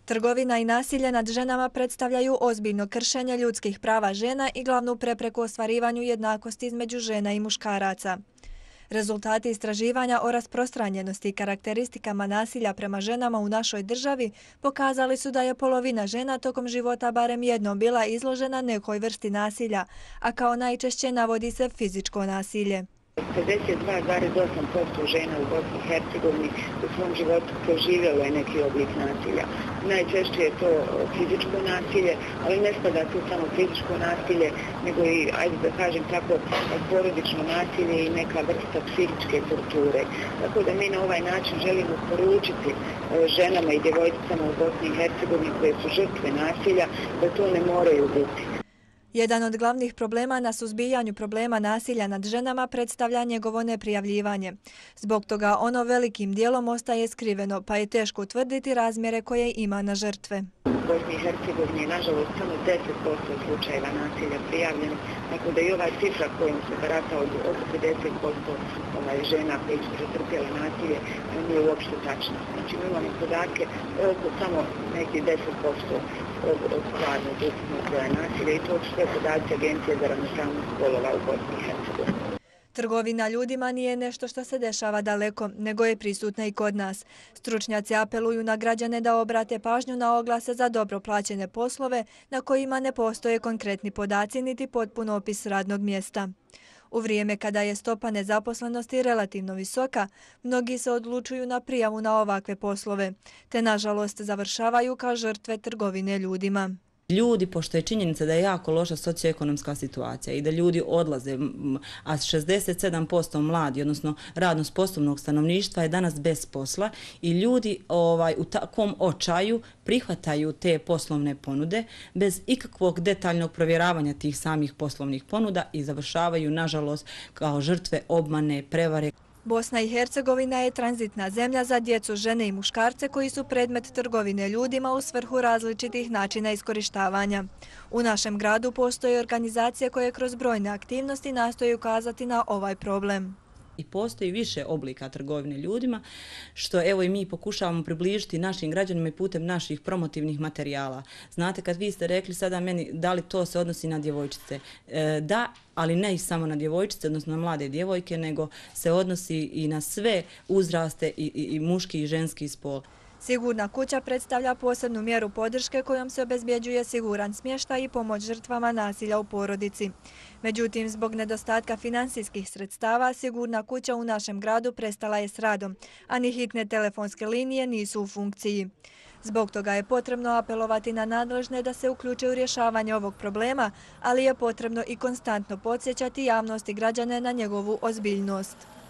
Trgovina i nasilje nad ženama predstavljaju ozbiljno kršenje ljudskih prava žena i glavnu prepreku ostvarivanju jednakosti između žena i muškaraca. Rezultati istraživanja o rasprostranjenosti i karakteristikama nasilja prema ženama u našoj državi pokazali su da je polovina žena tokom života barem jednom bila izložena nekoj vrsti nasilja, a kao najčešće navodi se fizičko nasilje. 52,8% žena u Bosni i Hercegovini u svom životu proživjelo je neki oblik nasilja. Najčešće je to fizičko nasilje, ali ne spada tu samo fizičko nasilje, nego i, ajde da kažem tako, porodično nasilje i neka vrsta psihičke torture. Tako da mi na ovaj način želimo poručiti ženama i djevojčicama u Bosni i Hercegovini koje su žrtve nasilja da to ne moraju biti. Jedan od glavnih problema na suzbijanju problema nasilja nad ženama predstavlja njegovo neprijavljivanje. Zbog toga ono velikim dijelom ostaje skriveno, pa je teško utvrditi razmjere koje ima na žrtve. U Bosni i Hercegovini je nažalost samo 10% slučajeva nasilja prijavljeno, tako da i ova cifra kojom se barata od oko 50% žena koji su pretrpjele nasilje nije uopšte tačna. Znači mi imamo podatke oko samo neki 10% od stvarnog ukupnog broja nasilja i to su sve podaci Agencije za ravnopravnost spolova u Bosni i Hercegovini. Trgovina ljudima nije nešto što se dešava daleko, nego je prisutna i kod nas. Stručnjaci apeluju na građane da obrate pažnju na oglase za dobro plaćene poslove na kojima ne postoje konkretni podaci niti potpun opis radnog mjesta. U vrijeme kada je stopa nezaposlenosti relativno visoka, mnogi se odlučuju na prijavu na ovakve poslove, te nažalost završavaju kao žrtve trgovine ljudima. Ljudi, pošto je činjenica da je jako loša socioekonomska situacija i da ljudi odlaze, a 67% mladi, odnosno radno sposobnog stanovništva je danas bez posla i ljudi u takvom očaju prihvataju te poslovne ponude bez ikakvog detaljnog provjeravanja tih samih poslovnih ponuda i završavaju, nažalost, kao žrtve obmane, prevare. Bosna i Hercegovina je tranzitna zemlja za djecu, žene i muškarce koji su predmet trgovine ljudima u svrhu različitih načina iskorištavanja. U našem gradu postoje organizacije koje kroz brojne aktivnosti nastoje ukazati na ovaj problem. I postoji više oblika trgovine ljudima, što evo i mi pokušavamo približiti našim građanima i putem naših promotivnih materijala. Znate, kad vi ste rekli sada meni da li to se odnosi na djevojčice, da, ali ne i samo na djevojčice, odnosno na mlade djevojke, nego se odnosi i na sve uzraste i muški i ženski spol. Sigurna kuća predstavlja posebnu mjeru podrške kojom se obezbjeđuje siguran smještaj i pomoć žrtvama nasilja u porodici. Međutim, zbog nedostatka finansijskih sredstava, Sigurna kuća u našem gradu prestala je s radom, a ni hitne telefonske linije nisu u funkciji. Zbog toga je potrebno apelovati na nadležne da se uključe u rješavanje ovog problema, ali je potrebno i konstantno podsjećati javnost i građane na njegovu ozbiljnost.